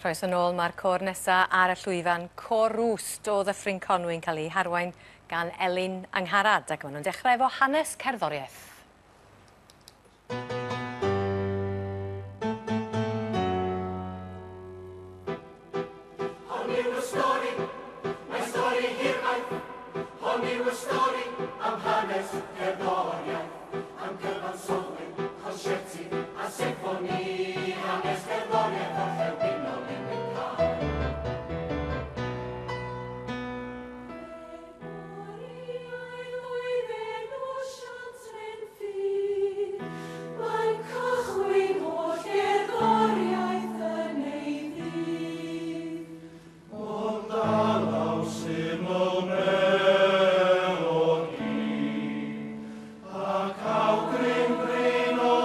Croeso nôl, mae'r côr nesaf ar y llwyfan Côr Rwst o Ddyffryn Conwy'n cael ei harwain gan Elin Angharad, ac maen nhw'n dechrau efo hanes cerddoriaeth. Hon yw y stori, mae stori hiraeth. Hon yw y stori am hanes cerddoriaeth, am cyfansoddi, concerti a symffoni, hanes cerddoriaeth o'r Llewynol yn y cael. Mae'n cychwyn o'r gerddoriaeth yn ei ddydd. Ond alaw syml melodi, ac awgrym gryn o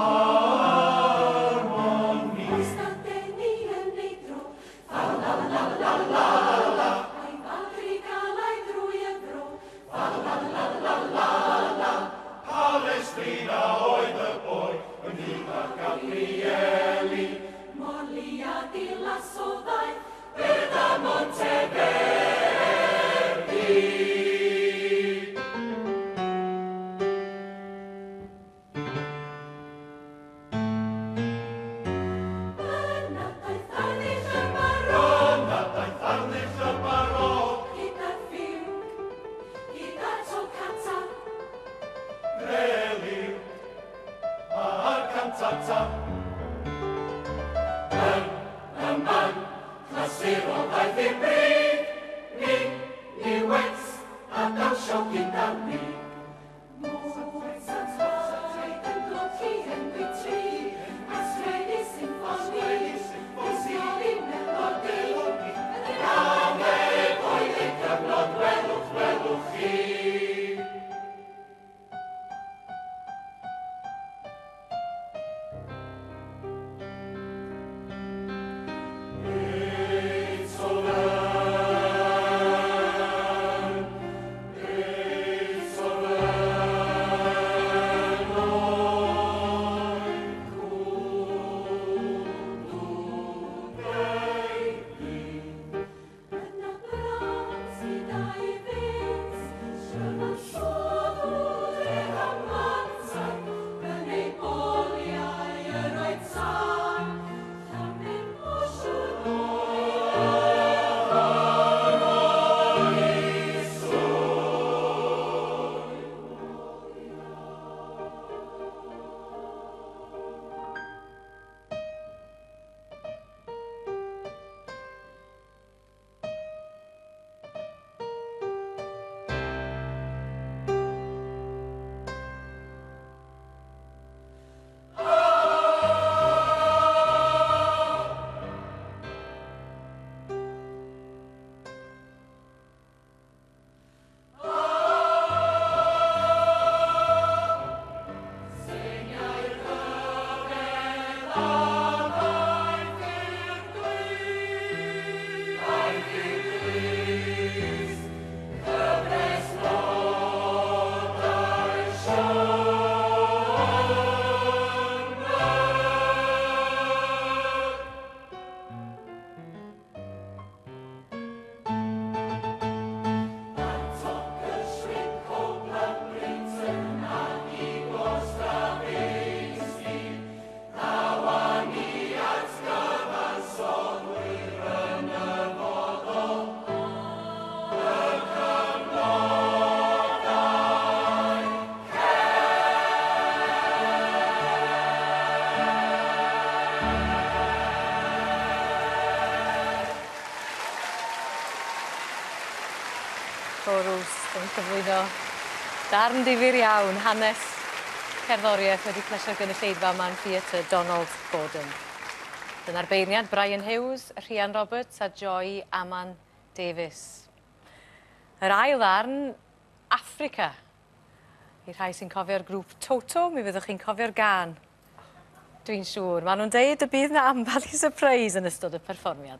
harmoni. Os ydyn ni yn neidro, fa la la la la la la, a'i fadri gael ei drwy y bro, fa la la la la la. Palestrina oedd y boi, yn hyn â Gabrieli. Morli a dilasoddau, Berda Monteverdi. Yna daeth arddull y barod, gyda'r ffiwg, gyda'r tocata, Reliw a'r cantata. Yn y man, clasurol daeth i'r brig, ni wets a dawnsio gyda ni. Mozart oedd yn glodgi yn gwytri, a sgwennu symffoni, disgoli melodi. Naweg oedd ein cyfnod, welwch chi. Côr Rwst yn cyflwyno darn difyr iawn, hanes cerddoriaeth wedi plesio'r gynulleidfa Man Theatr Donald Gordon. Dyna'r beirniad Brian Hughes, Rhian Roberts a Joy Aman Davies. Yr ail ddarn, Africa. I rhai sy'n cofio'r grŵp Toto, mi fyddwch chi'n cofio'r gân. Dwi'n siŵr. Maen nhw'n deud y bydd na ambell i surprise yn ystod y perfformiad.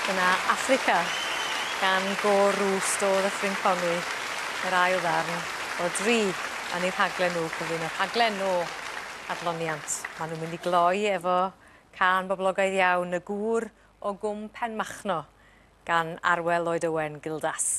Dyna Africa gan Gôr Rwst o Ddyffryn Conwy, yr ail ddarn o dri yn eu rhaglen nhw, cyflwyno rhaglen o adloniant. Maen nhw'n mynd i gloi efo can boblogaidd iawn, Y Gŵr o Gwm Penmachno gan Arwel Lloyd Owen Gildas.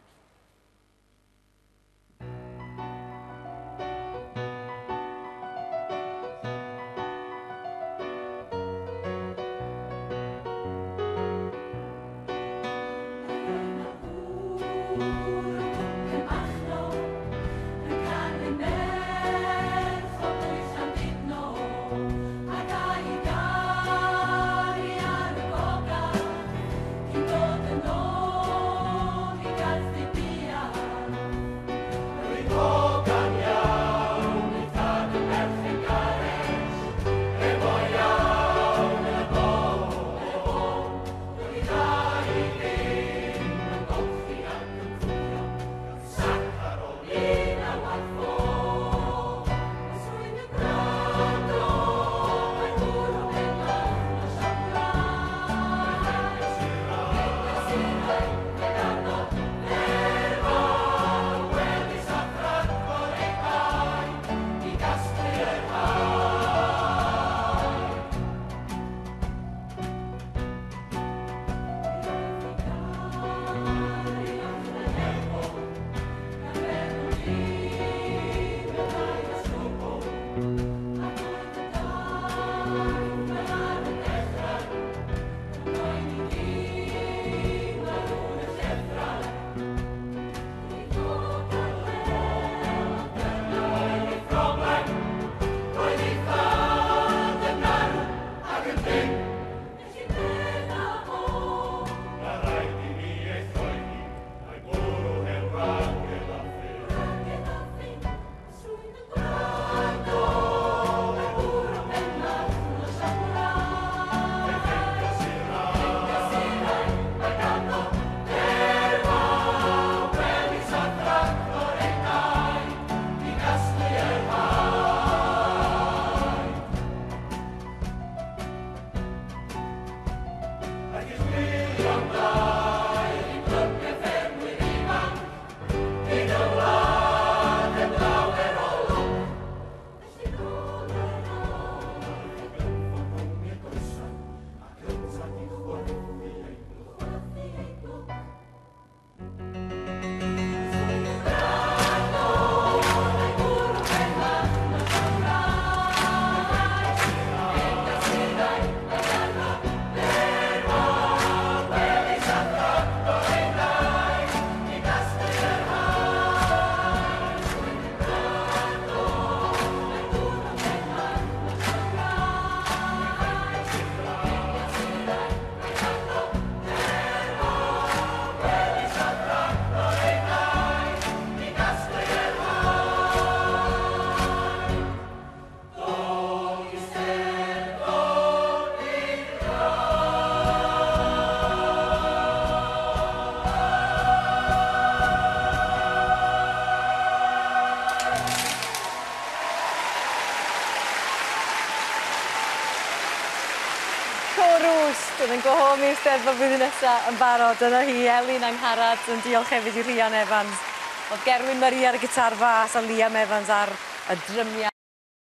Rwst yn go home i'r Steddfod flwyddyn nesaf yn barod. Dyna hi, Elin Angharad, yn diolch hefyd i Rhian Evans. Oedd Gerwyn Maria ar y gitar fas a Liam Evans ar y drymiau.